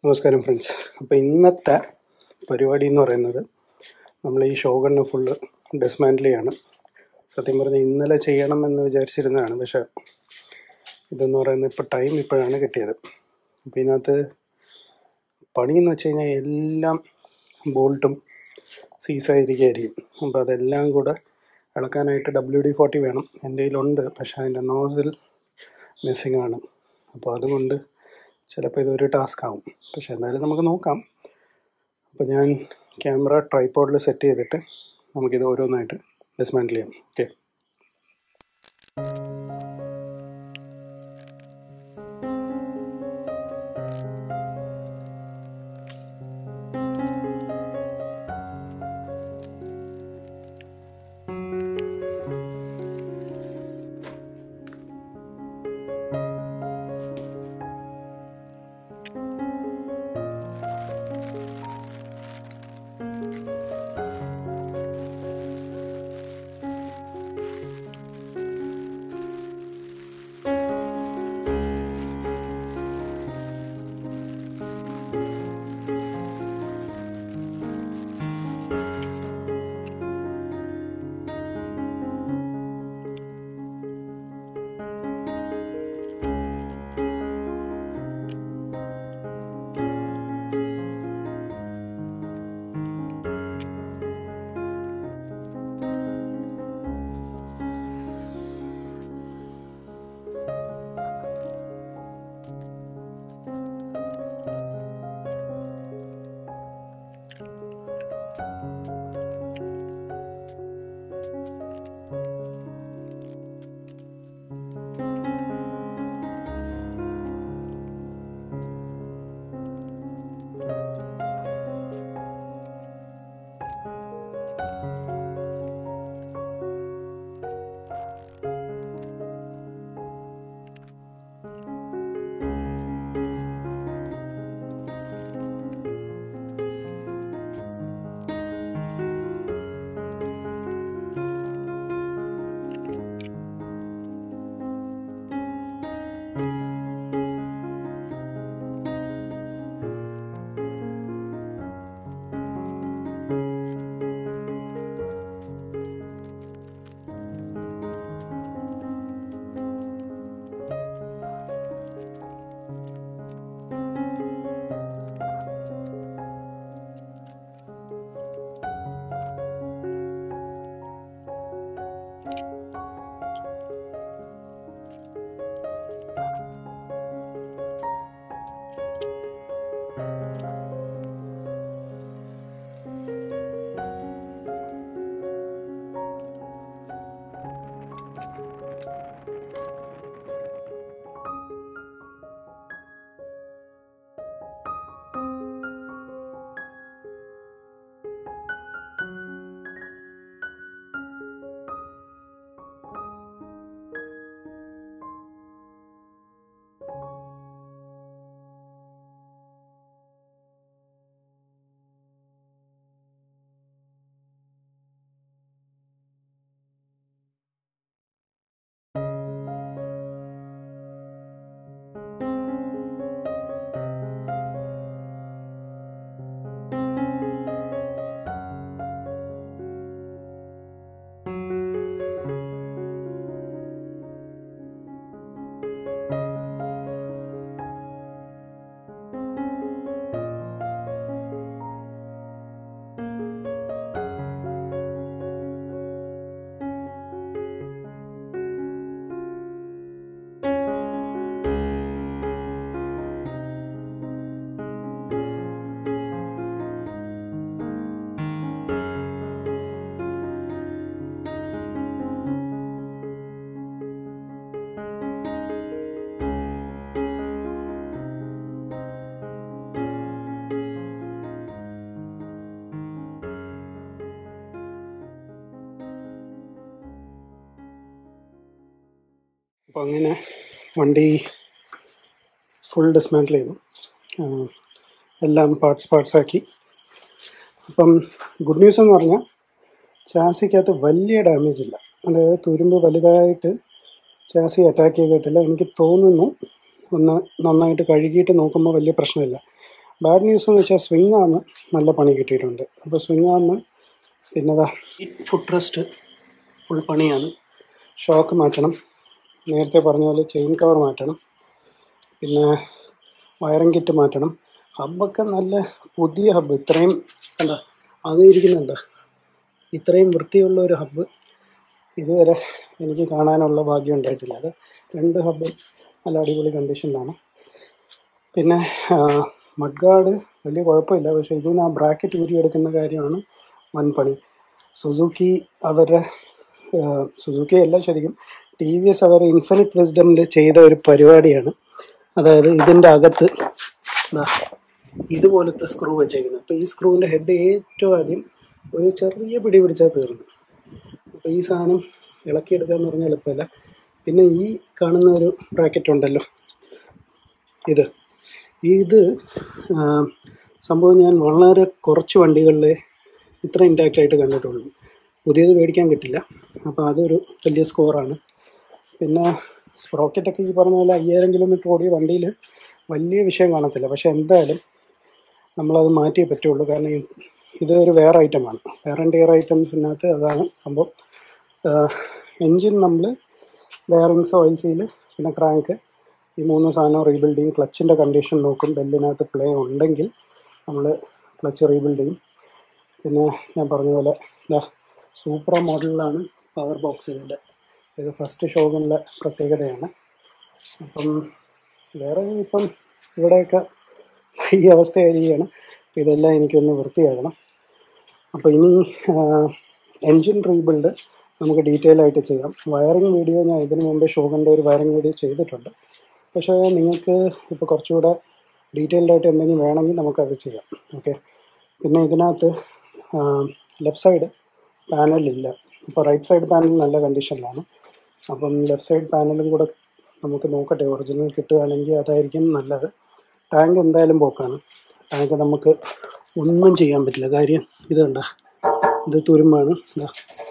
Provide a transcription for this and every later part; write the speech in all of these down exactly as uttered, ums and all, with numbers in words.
നമസ്കാരം ഫ്രണ്ട്സ്. അപ്പോൾ ഇന്നത്തെ പരിപാടി എന്ന് പറയുന്നത് നമ്മൾ ഈ ഷോഗണ് ഫുള്ള് ഡിസ്മാൻഡിൽ ചെയ്യാണ്. സത്യം പറഞ്ഞാൽ ഇന്നലെ ചെയ്യണമെന്ന് വിചാരിച്ചിരുന്നതാണ്, പക്ഷേ ഇതെന്ന് പറയുന്നത് ഇപ്പോൾ ടൈം ഇപ്പോഴാണ് കിട്ടിയത്. അപ്പോൾ ഇതിനകത്ത് പണിയെന്ന് വെച്ച് കഴിഞ്ഞാൽ എല്ലാം ബോൾട്ടും സീസായിരിക്കുകയായിരിക്കും. അപ്പോൾ അതെല്ലാം കൂടെ ഇളക്കാനായിട്ട് ഡബ്ല്യു ഡി ഫോർട്ടി വേണം. എൻ്റെ കയ്യിലുണ്ട്, പക്ഷേ അതിൻ്റെ നോസിൽ മിസ്സിങ് ആണ്. അപ്പോൾ അതുകൊണ്ട് ചിലപ്പോൾ ഇതൊരു ടാസ്ക് ആവും, പക്ഷെ എന്തായാലും നമുക്ക് നോക്കാം. അപ്പോൾ ഞാൻ ക്യാമറ ട്രൈപോഡിൽ സെറ്റ് ചെയ്തിട്ട് നമുക്കിത് ഓരോന്നായിട്ട് ഡിസ്മാൻഡിൽ ചെയ്യാം. ഓക്കെ. അപ്പോൾ അങ്ങനെ വണ്ടി ഫുൾ ഡിസ്മാൻഡിൽ ചെയ്തു, എല്ലാം പാർട്സ് പാർട്സാക്കി. അപ്പം ഗുഡ് ന്യൂസ് എന്ന് പറഞ്ഞാൽ ചാസിക്കകത്ത് വലിയ ഡാമേജ് ഇല്ല. അതായത് തുരുമ്പ് വലുതായിട്ട് ചാസി അറ്റാക്ക് ചെയ്തിട്ടില്ല. എനിക്ക് തോന്നുന്നു ഒന്ന് നന്നായിട്ട് കഴുകിയിട്ട് നോക്കുമ്പോൾ വലിയ പ്രശ്നമില്ല. ബാഡ് ന്യൂസ് എന്ന് വെച്ചാൽ സ്വിങ് ആർമ് നല്ല പണി കിട്ടിയിട്ടുണ്ട്. അപ്പോൾ സ്വിങ് ആർമ് പിന്നെതാ ഫുഡ് റെസ്റ്റ് ഫുൾ പണിയാണ്. ഷോക്ക് മാറ്റണം, നേരത്തെ പറഞ്ഞ പോലെ ചെയിൻ കവർ മാറ്റണം, പിന്നെ വയറിംഗ് കിറ്റ് മാറ്റണം. ഹബ്ബൊക്കെ നല്ല പുതിയ ഹബ്ബ്, ഇത്രയും കണ്ട അത് ഇരിക്കുന്നുണ്ട്, ഇത്രയും വൃത്തിയുള്ള ഒരു ഹബ്ബ് ഇതുവരെ എനിക്ക് കാണാനുള്ള ഭാഗ്യം ഉണ്ടായിട്ടില്ല. അത് രണ്ട് ഹബ്ബ് നല്ല അടിപൊളി കണ്ടീഷനിലാണ്. പിന്നെ മഡ് ഗാർഡ് വലിയ കുഴപ്പമില്ല, പക്ഷേ ഇതിൽ നിന്ന് ആ ബ്രാക്കറ്റ് ഊരിയെടുക്കുന്ന കാര്യമാണ് വൻ പണി. സുസുക്കി അവരുടെ സുസുക്കി അല്ല ശരിക്കും ടി വി എസ് അവർ ഇൻഫിനിറ്റ് വിസ്ഡമിൽ ചെയ്ത ഒരു പരിപാടിയാണ്. അതായത് ഇതിൻ്റെ അകത്ത് ഇതുപോലത്തെ സ്ക്രൂ വെച്ചേക്കുന്നത്. അപ്പോൾ ഈ സ്ക്രൂവിൻ്റെ ഹെഡ് ഏറ്റവും ആദ്യം ഒരു ചെറിയ പിടി പിടിച്ചാൽ തീർന്നു. അപ്പോൾ ഈ സാധനം ഇളക്കിയെടുക്കുക എന്ന് പറഞ്ഞാൽ എളുപ്പമില്ല. പിന്നെ ഈ കാണുന്ന ഒരു ബ്രാക്കറ്റ് ഉണ്ടല്ലോ, ഇത് ഇത് സംഭവം ഞാൻ വളരെ കുറച്ച് വണ്ടികളിലെ ഇത്ര ഇൻടാക്റ്റായിട്ട് കണ്ടിട്ടുള്ളൂ. പുതിയത് മേടിക്കാൻ കിട്ടില്ല. അപ്പോൾ അതൊരു വലിയ സ്കോറാണ്. പിന്നെ സ്പ്രോക്കറ്റൊക്കെ ഈ പറഞ്ഞ പോലെ അയ്യായിരം കിലോമീറ്റർ ഓടിയ വണ്ടിയിൽ വലിയ വിഷയം കാണത്തില്ല. പക്ഷേ എന്തായാലും നമ്മളത് മാറ്റിയേ പറ്റുള്ളൂ. കാരണം ഇത് ഒരു വേറെ ഐറ്റമാണ്, വേറെ ഡിയർ ഐറ്റംസിനകത്ത് അതാണ് സംഭവം. എൻജിൻ നമ്മൾ ബെയറിങ്സ്, ഓയിൽ സീൽ, പിന്നെ ക്രാങ്ക്, ഈ മൂന്ന് സാധനം റീബിൽഡ് ചെയ്യും. ക്ലച്ചിൻ്റെ കണ്ടീഷൻ നോക്കും. ബെല്ലിനകത്ത് പ്ലേ ഉണ്ടെങ്കിൽ നമ്മൾ ക്ലച്ച് റീബിൽഡ് ചെയ്യും. പിന്നെ ഞാൻ പറഞ്ഞ പോലെ ഇതാ സൂപ്പർ മോഡലിലാണ് പവർ ബോക്സ് ഇതിൻ്റെ. ഇത് ഫസ്റ്റ് ഷോഗണിലെ പ്രത്യേകതയാണ്. അപ്പം വേറെ ഇപ്പം ഇവിടെയൊക്കെ ഈ അവസ്ഥയായിരിക്കുകയാണ്. അപ്പോൾ ഇതെല്ലാം എനിക്കൊന്ന് വൃത്തിയാക്കണം. അപ്പോൾ ഇനി എൻജിൻ റീബിൽഡ് നമുക്ക് ഡീറ്റെയിൽ ആയിട്ട് ചെയ്യാം. വയറിംഗ് വീഡിയോ ഞാൻ ഇതിനു മുമ്പ് ഷോഗണിൻ്റെ ഒരു വയറിംഗ് വീഡിയോ ചെയ്തിട്ടുണ്ട്. പക്ഷേ നിങ്ങൾക്ക് ഇപ്പോൾ കുറച്ചുകൂടെ ഡീറ്റെയിൽഡ് ആയിട്ട് എന്തെങ്കിലും വേണമെങ്കിൽ നമുക്കത് ചെയ്യാം. ഓക്കെ. പിന്നെ ഇതിനകത്ത് ലെഫ്റ്റ് സൈഡ് പാനലില്ല. ഇപ്പോൾ റൈറ്റ് സൈഡ് പാനൽ നല്ല കണ്ടീഷനിലാണ്. അപ്പം ലെഫ്റ്റ് സൈഡ് പാനലും കൂടെ നമുക്ക് നോക്കട്ടെ, ഒറിജിനൽ കിട്ടുകയാണെങ്കിൽ അതായിരിക്കും നല്ലത്. ടാങ്ക് എന്തായാലും പോക്കാണ്. ടാങ്ക് നമുക്ക് ഒന്നും ചെയ്യാൻ പറ്റില്ല. കാര്യം ഇത് കണ്ട, ഇത് തുരുമ്പാണ്. ഇതാ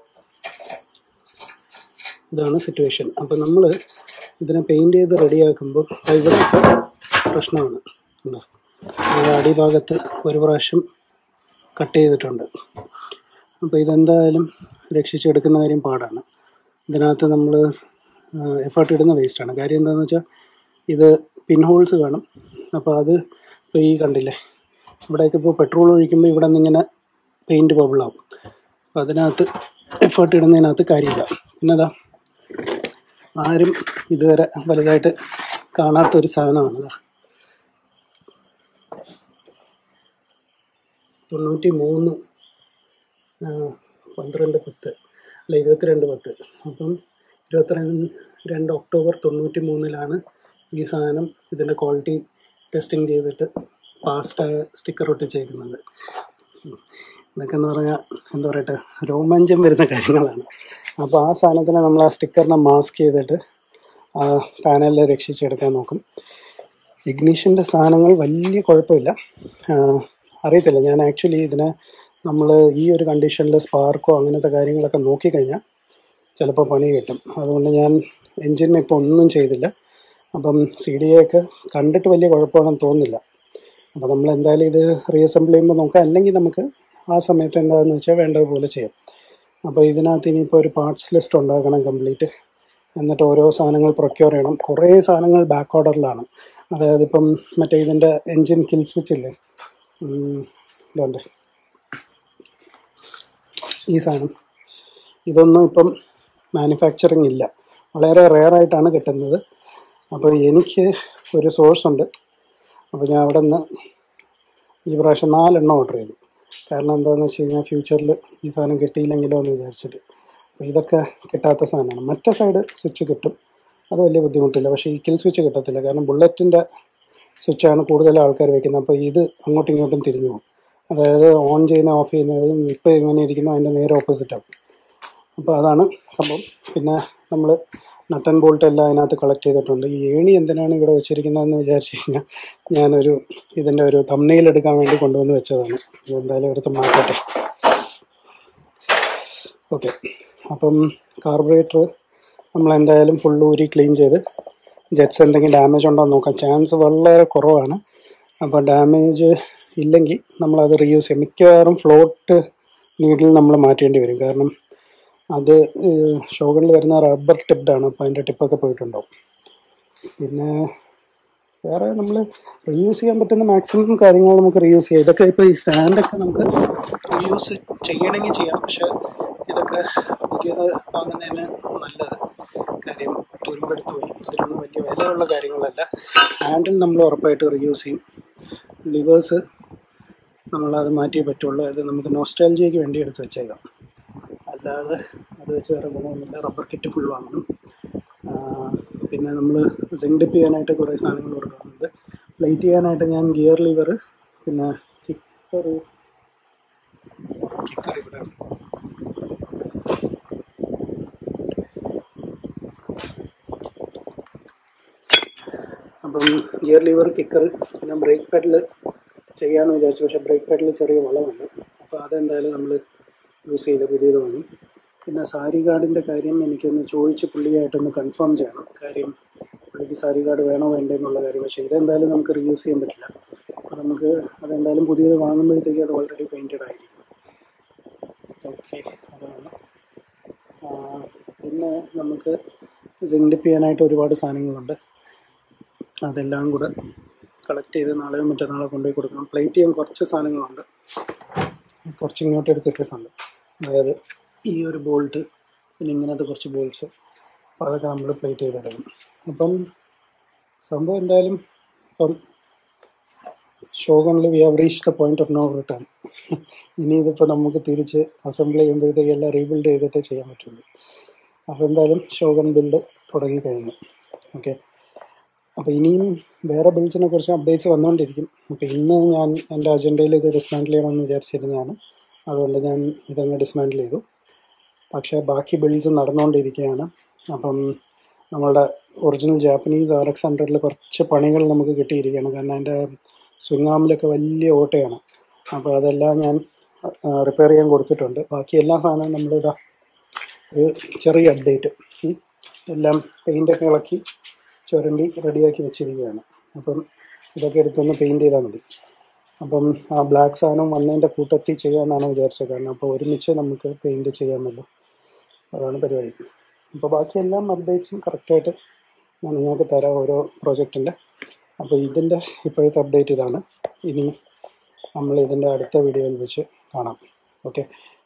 ഇതാണ് സിറ്റുവേഷൻ. അപ്പം നമ്മൾ ഇതിനെ പെയിൻറ്റ് ചെയ്ത് റെഡിയാക്കുമ്പോൾ ഇവിടെയൊക്കെ പ്രശ്നമാണ്. ഉണ്ടോ, നമ്മുടെ അടിഭാഗത്ത് ഒരു പ്രാവശ്യം കട്ട് ചെയ്തിട്ടുണ്ട്. അപ്പോൾ ഇതെന്തായാലും രക്ഷിച്ചെടുക്കുന്ന കാര്യം പാടാണ്. ഇതിനകത്ത് നമ്മൾ എഫേർട്ട് ഇടുന്ന വേസ്റ്റാണ്. കാര്യം എന്താണെന്ന് വെച്ചാൽ ഇത് പിൻ ഹോൾസ് കാണും. അപ്പോൾ അത് ഇപ്പോൾ ഈ കണ്ടില്ലേ, ഇവിടേക്ക് ഇപ്പോൾ പെട്രോൾ ഒഴിക്കുമ്പോൾ ഇവിടെ നിന്നിങ്ങനെ പെയിൻറ്റ് ബബിളാവും. അപ്പോൾ അതിനകത്ത് എഫേർട്ട് ഇടുന്നതിനകത്ത് കാര്യമില്ല. പിന്നെ അതാ ആരും ഇതുവരെ വലുതായിട്ട് കാണാത്തൊരു സാധനമാണിതാ, തൊണ്ണൂറ്റി മൂന്ന് പന്ത്രണ്ട് പത്ത് അല്ല ഇരുപത്തിരണ്ട് പത്ത് അപ്പം ഇരുപത്തിരണ്ട് രണ്ട് ഒക്ടോബർ തൊണ്ണൂറ്റി മൂന്നിലാണ് ഈ സാധനം ഇതിൻ്റെ ക്വാളിറ്റി ടെസ്റ്റിംഗ് ചെയ്തിട്ട് പാസ്റ്റായ സ്റ്റിക്കർ ഒട്ടിച്ചേക്കുന്നത്. ഇതൊക്കെ എന്ന് പറഞ്ഞാൽ എന്താ പറയട്ടെ, രോമാഞ്ചം വരുന്ന കാര്യങ്ങളാണ്. അപ്പോൾ ആ സാധനത്തിനെ നമ്മൾ ആ സ്റ്റിക്കറിനെ മാസ്ക് ചെയ്തിട്ട് ആ പാനലിൽ രക്ഷിച്ചെടുക്കാൻ നോക്കും. ഇഗ്നീഷൻ്റെ സാധനങ്ങൾ വലിയ കുഴപ്പമില്ല, അറിയത്തില്ല. ഞാൻ ആക്ച്വലി ഇതിനെ നമ്മൾ ഈ ഒരു കണ്ടീഷനിൽ സ്പാർക്കോ അങ്ങനത്തെ കാര്യങ്ങളൊക്കെ നോക്കിക്കഴിഞ്ഞാൽ ചിലപ്പോൾ പണി കിട്ടും. അതുകൊണ്ട് ഞാൻ എൻജിനെ ഇപ്പോൾ ഒന്നും ചെയ്തില്ല. അപ്പം സി ഡി എ ഒക്കെ കണ്ടിട്ട് വലിയ കുഴപ്പമാണെന്ന് തോന്നുന്നില്ല. അപ്പോൾ നമ്മൾ എന്തായാലും ഇത് റീഅസംബിൾ ചെയ്യുമ്പോൾ നോക്കാം, അല്ലെങ്കിൽ നമുക്ക് ആ സമയത്ത് എന്താണെന്ന് വെച്ചാൽ വേണ്ടതുപോലെ ചെയ്യാം. അപ്പോൾ ഇതിനകത്ത് ഇനിയിപ്പോൾ ഒരു പാർട്സ് ലിസ്റ്റ് ഉണ്ടാക്കണം കംപ്ലീറ്റ്. എന്നിട്ട് ഓരോ സാധനങ്ങൾ പ്രൊക്യൂർ ചെയ്യണം. കുറേ സാധനങ്ങൾ ബാക്ക് ഓർഡറിലാണ്. അതായത് ഇപ്പം മറ്റേ ഇതിൻ്റെ എൻജിൻ കിൽ സ്വിച്ച് ഇല്ലേ, ഇതുണ്ട് ഈ സാധനം, ഇതൊന്നും ഇപ്പം മാനുഫാക്ചറിങ് ഇല്ല, വളരെ റെയറായിട്ടാണ് കിട്ടുന്നത്. അപ്പോൾ എനിക്ക് ഒരു സോഴ്സ് ഉണ്ട്. അപ്പോൾ ഞാൻ അവിടെ നിന്ന് ഈ പ്രാവശ്യം നാലെണ്ണം ഓർഡർ ചെയ്തു. കാരണം എന്താണെന്ന് വെച്ച് കഴിഞ്ഞാൽ ഫ്യൂച്ചറിൽ ഈ സാധനം കിട്ടിയില്ലെങ്കിലോ എന്ന് വിചാരിച്ചിട്ട്. അപ്പോൾ ഇതൊക്കെ കിട്ടാത്ത സാധനമാണ്. മറ്റേ സൈഡ് സ്വിച്ച് കിട്ടും, അത് വലിയ ബുദ്ധിമുട്ടില്ല. പക്ഷേ ഈ കിൽ സ്വിച്ച് കിട്ടത്തില്ല. കാരണം ബുള്ളറ്റിൻ്റെ സ്വിച്ചാണ് കൂടുതൽ ആൾക്കാർ വയ്ക്കുന്നത്. അപ്പോൾ ഇത് അങ്ങോട്ടും ഇങ്ങോട്ടും തിരിഞ്ഞു പോകും. അതായത് ഓൺ ചെയ്യുന്ന ഓഫ് ചെയ്യുന്നതും ഇപ്പോൾ എങ്ങനെ ഇരിക്കുന്നു അതിൻ്റെ നേരെ ഓപ്പോസിറ്റാവും. അപ്പോൾ അതാണ് സംഭവം. പിന്നെ നമ്മൾ നട്ട് ആൻഡ് ബോൾട്ട് എല്ലാം അതിനകത്ത് കളക്ട് ചെയ്തിട്ടുണ്ട്. ഈ ഏണി എന്തിനാണ് ഇവിടെ വെച്ചിരിക്കുന്നതെന്ന് വിചാരിച്ചു കഴിഞ്ഞാൽ ഞാനൊരു ഇതിൻ്റെ ഒരു തംബ്നെയിൽ എടുക്കാൻ വേണ്ടി കൊണ്ടുവന്ന് വെച്ചതാണ്. ഇതെന്തായാലും എടുത്ത് മാറ്റട്ടെ. ഓക്കെ. അപ്പം കാർബറേറ്റർ നമ്മളെന്തായാലും ഫുൾ ഊരി ക്ലീൻ ചെയ്ത് ജെറ്റ്സ് എന്തെങ്കിലും ഡാമേജ് ഉണ്ടോ എന്ന് നോക്കാം. ചാൻസ് വളരെ കുറവാണ്. അപ്പോൾ ഡാമേജ് ഇല്ലെങ്കിൽ നമ്മളത് റീയൂസ് ചെയ്യും. മിക്കവാറും ഫ്ലോട്ട് നീഡിൽ നമ്മൾ മാറ്റേണ്ടി വരും, കാരണം അത് ഷോഗണിൽ വരുന്ന റബ്ബർ ടിപ്ഡാണ്, അപ്പോൾ അതിൻ്റെ ടിപ്പൊക്കെ പോയിട്ടുണ്ടാവും. പിന്നെ വേറെ നമ്മൾ റീയൂസ് ചെയ്യാൻ പറ്റുന്ന മാക്സിമം കാര്യങ്ങൾ നമുക്ക് റീയൂസ് ചെയ്യാം. ഇതൊക്കെ ഇപ്പോൾ ഈ സ്റ്റാൻഡൊക്കെ നമുക്ക് റീയൂസ് ചെയ്യണമെങ്കിൽ ചെയ്യാം, പക്ഷെ ഇതൊക്കെ പുതിയത് വാങ്ങുന്നതിന് നല്ലത്. കാര്യം തുരുമ്പെടുത്ത് പോയി, ഇതിലൊന്നും വലിയ വിലയുള്ള കാര്യങ്ങളല്ല. ഹാൻഡിൽ നമ്മൾ ഉറപ്പായിട്ട് റീയൂസ് ചെയ്യും. ലിവേഴ്സ് നമ്മളത് മാറ്റിയേ പറ്റുള്ളൂ. അത് നമുക്ക് നോസ്റ്റാൾജിയയ്ക്ക് വേണ്ടി എടുത്ത് വെച്ചേക്കാം, അല്ലാതെ അത് വെച്ച് വേറെ ഗുണമൊന്നുമില്ല. റബ്ബർ കിറ്റ് ഫുൾ വാങ്ങണം. പിന്നെ നമ്മൾ സിങ്ക് ഡിപ്പ് ചെയ്യാനായിട്ട് കുറേ സാധനങ്ങൾ കൊടുക്കുന്നുണ്ട്. പ്ലേറ്റ് ചെയ്യാനായിട്ട് ഞാൻ ഗിയർ ലിവർ, പിന്നെ കിക്കർ കിക്കർ ഇവിടെ അപ്പം ഗിയർ ലിവർ, കിക്കർ, പിന്നെ ബ്രേക്ക് പെഡൽ ചെയ്യാമെന്ന് വിചാരിച്ചു. പക്ഷേ ബ്രേക്ക് പെഡൽ ചെറിയ വളമുണ്ട്, അപ്പോൾ അതെന്തായാലും നമ്മൾ യൂസ് ചെയ്ത് പുതിയത് വാങ്ങും. പിന്നെ സാരി ഗാർഡിൻ്റെ കാര്യം എനിക്കൊന്ന് ചോദിച്ച് പുള്ളിയായിട്ടൊന്ന് കൺഫേം ചെയ്യണം. കാര്യം പുള്ളിക്ക് സാരി ഗാർഡ് വേണോ വേണ്ടേ എന്നുള്ള കാര്യം. പക്ഷേ ഇതെന്തായാലും നമുക്ക് റീയൂസ് ചെയ്യാൻ പറ്റില്ല. അപ്പോൾ നമുക്ക് അതെന്തായാലും പുതിയത് വാങ്ങുമ്പോഴത്തേക്ക് അത് ഓൾറെഡി പെയിൻറ്റഡ് ആയിരിക്കും. ഓക്കെ, അതാണ്. പിന്നെ നമുക്ക് സിങ്ക് ഡിപ്പ് ചെയ്യാനായിട്ട് ഒരുപാട് സാധനങ്ങളുണ്ട്. അതെല്ലാം കൂടെ കളക്ട് ചെയ്ത് നാളെയോ മറ്റന്നാളോ കൊണ്ടുപോയി കൊടുക്കണം. പ്ലേറ്റ് ചെയ്യാൻ കുറച്ച് സാധനങ്ങളുണ്ട്, കുറച്ച് ഇങ്ങോട്ട് എടുത്തിട്ടിട്ടുണ്ട്. അതായത് ഈ ഒരു ബോൾട്ട്, പിന്നെ ഇങ്ങനത്തെ കുറച്ച് ബോൾട്ട്സ്, അപ്പോൾ അതൊക്കെ നമ്മൾ പ്ലേറ്റ് ചെയ്തെടുക്കും. അപ്പം സംഭവം എന്തായാലും ഇപ്പം ഷോഗണിൽ we have reach the point of no return. ഇനി ഇതിപ്പോൾ നമുക്ക് തിരിച്ച് അസംബിൾ ചെയ്യുമ്പോഴത്തേക്ക് എല്ലാം റീബിൽഡ് ചെയ്തിട്ടേ ചെയ്യാൻ പറ്റുള്ളൂ. അപ്പോൾ എന്തായാലും ഷോഗൺ ബിൽഡ് തുടങ്ങിക്കഴിഞ്ഞു. ഓക്കെ, അപ്പോൾ ഇനിയും വേറെ ബിൽഡ്സിനെ കുറിച്ച് അപ്ഡേറ്റ്സ് വന്നുകൊണ്ടിരിക്കും. അപ്പോൾ ഇന്ന് ഞാൻ എൻ്റെ അജണ്ടയിൽ ഇത് ഡിസ്മാൻഡിൽ ചെയ്യണമെന്ന് വിചാരിച്ചിരുന്നതാണ്, അതുകൊണ്ട് ഞാൻ ഇതങ്ങ് ഡിസ്മാൻഡിൽ ചെയ്തു. പക്ഷേ ബാക്കി ബിൽഡ്സ് നടന്നുകൊണ്ടിരിക്കുകയാണ്. അപ്പം നമ്മളുടെ ഒറിജിനൽ ജാപ്പനീസ് ആർ എക്സ് ഹൺഡ്രഡിൽ കുറച്ച് പണികൾ നമുക്ക് കിട്ടിയിരിക്കുകയാണ്. കാരണം അതിൻ്റെ സ്വിംഗ് ആമിലൊക്കെ വലിയ ഓട്ടയാണ്. അപ്പോൾ അതെല്ലാം ഞാൻ റിപ്പയർ ചെയ്യാൻ കൊടുത്തിട്ടുണ്ട്. ബാക്കി എല്ലാ സാധനവും നമ്മളിതാ ഒരു ചെറിയ അപ്ഡേറ്റ്, എല്ലാം പെയിൻ്റൊക്കെ ഇളക്കി ചുരണ്ടി റെഡിയാക്കി വെച്ചിരിക്കുകയാണ്. അപ്പം ഇതൊക്കെ എടുത്തൊന്ന് പെയിൻറ്റ് ചെയ്താൽ മതി. അപ്പം ആ ബ്ലാക്ക് സാധനം വന്നതിൻ്റെ കൂട്ടത്തിൽ ചെയ്യാമെന്നാണ് വിചാരിച്ചത്. കാരണം അപ്പോൾ ഒരുമിച്ച് നമുക്ക് പെയിൻറ്റ് ചെയ്യാമല്ലോ, അതാണ് പരിപാടി. അപ്പോൾ ബാക്കി എല്ലാം അപ്ഡേറ്റ്സും കറക്റ്റായിട്ട് ഞാൻ നിങ്ങൾക്ക് തരാം ഓരോ പ്രോജക്റ്റിൻ്റെ. അപ്പോൾ ഇതിൻ്റെ ഇപ്പോഴത്തെ അപ്ഡേറ്റ് ഇതാണ്. ഇനി നമ്മൾ ഇതിൻ്റെ അടുത്ത വീഡിയോയിൽ വെച്ച് കാണാം. ഓക്കെ.